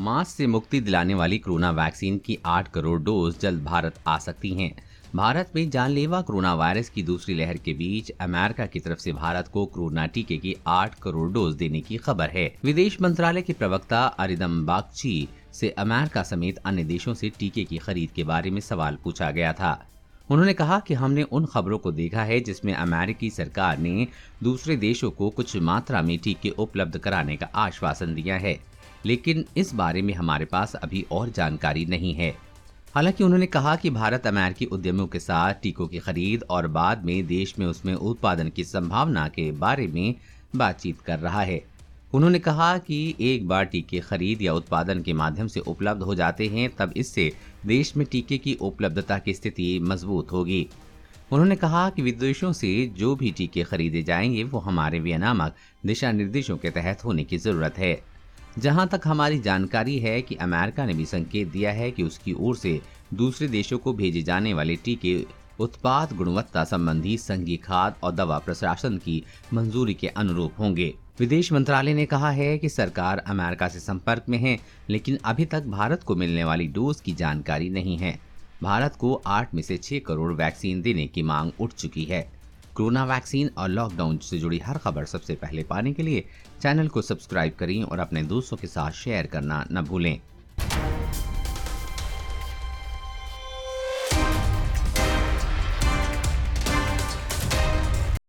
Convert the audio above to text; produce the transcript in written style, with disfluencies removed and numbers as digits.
मास से मुक्ति दिलाने वाली कोरोना वैक्सीन की 8 करोड़ डोज जल्द भारत आ सकती हैं। भारत में जानलेवा कोरोना वायरस की दूसरी लहर के बीच अमेरिका की तरफ से भारत को कोरोना टीके की 8 करोड़ डोज देने की खबर है। विदेश मंत्रालय के प्रवक्ता अरिदम बागची से अमेरिका समेत अन्य देशों से टीके की खरीद के बारे में सवाल पूछा गया था। उन्होंने कहा कि हमने उन खबरों को देखा है जिसमें अमेरिकी सरकार ने दूसरे देशों को कुछ मात्रा में टीके उपलब्ध कराने का आश्वासन दिया है, लेकिन इस बारे में हमारे पास अभी और जानकारी नहीं है। हालांकि उन्होंने कहा कि भारत अमेरिकी उद्यमियों के साथ टीकों की खरीद और बाद में देश में उसमें उत्पादन की संभावना के बारे में बातचीत कर रहा है। उन्होंने कहा कि एक बार टीके खरीद या उत्पादन के माध्यम से उपलब्ध हो जाते हैं, तब इससे देश में टीके की उपलब्धता की स्थिति मजबूत होगी। उन्होंने कहा कि विदेशों से जो भी टीके खरीदे जाएंगे वो हमारे विनियामक दिशा निर्देशों के तहत होने की जरूरत है। जहां तक हमारी जानकारी है कि अमेरिका ने भी संकेत दिया है कि उसकी ओर से दूसरे देशों को भेजे जाने वाले टीके उत्पाद गुणवत्ता संबंधी संघीय खाद्य और दवा प्रशासन की मंजूरी के अनुरूप होंगे। विदेश मंत्रालय ने कहा है कि सरकार अमेरिका से संपर्क में है, लेकिन अभी तक भारत को मिलने वाली डोज की जानकारी नहीं है। भारत को 8 में से 6 करोड़ वैक्सीन देने की मांग उठ चुकी है। कोरोना वैक्सीन और लॉकडाउन से जुड़ी हर खबर सबसे पहले पाने के लिए चैनल को सब्सक्राइब करें और अपने दोस्तों के साथ शेयर करना न भूलें।